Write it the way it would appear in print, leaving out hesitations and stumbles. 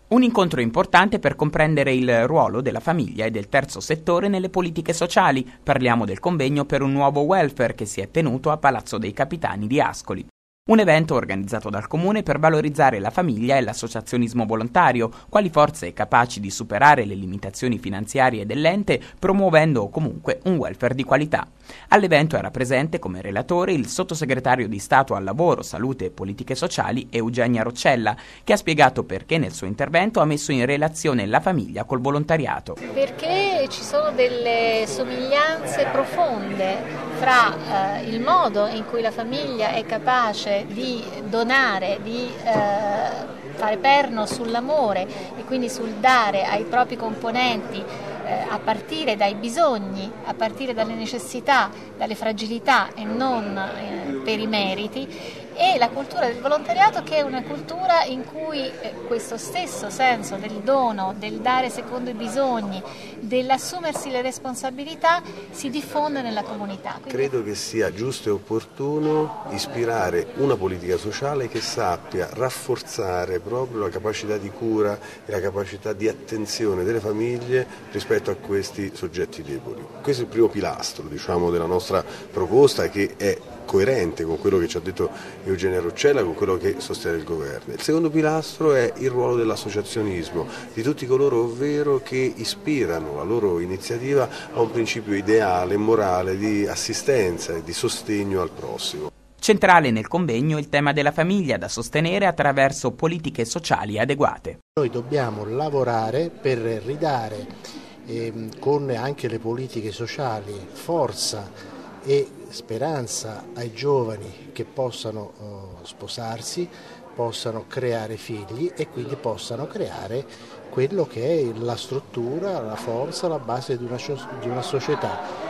Un incontro importante per comprendere il ruolo della famiglia e del terzo settore nelle politiche sociali. Parliamo del convegno per un nuovo welfare che si è tenuto a Palazzo dei Capitani di Ascoli. Un evento organizzato dal Comune per valorizzare la famiglia e l'associazionismo volontario, quali forze capaci di superare le limitazioni finanziarie dell'ente, promuovendo comunque un welfare di qualità. All'evento era presente come relatore il sottosegretario di Stato al Lavoro, Salute e Politiche Sociali Eugenia Roccella, che ha spiegato perché nel suo intervento ha messo in relazione la famiglia col volontariato. Perché ci sono delle somiglianze profonde fra il modo in cui la famiglia è capace di donare, di fare perno sull'amore e quindi sul dare ai propri componenti a partire dai bisogni, a partire dalle necessità, dalle fragilità e non per i meriti, e la cultura del volontariato, che è una cultura in cui questo stesso senso del dono, del dare secondo i bisogni, dell'assumersi le responsabilità si diffonde nella comunità. Credo che sia giusto e opportuno ispirare una politica sociale che sappia rafforzare proprio la capacità di cura e la capacità di attenzione delle famiglie rispetto a questi soggetti deboli. Questo è il primo pilastro, della nostra proposta, che è coerente con quello che ci ha detto Eugenia Roccella, con quello che sostiene il governo. Il secondo pilastro è il ruolo dell'associazionismo, di tutti coloro ovvero che ispirano la loro iniziativa a un principio ideale e morale di assistenza e di sostegno al prossimo. Centrale nel convegno il tema della famiglia da sostenere attraverso politiche sociali adeguate. Noi dobbiamo lavorare per ridare con anche le politiche sociali forza e speranza ai giovani che possano sposarsi, possano creare figli e quindi possano creare quello che è la struttura, la forza, la base di una società.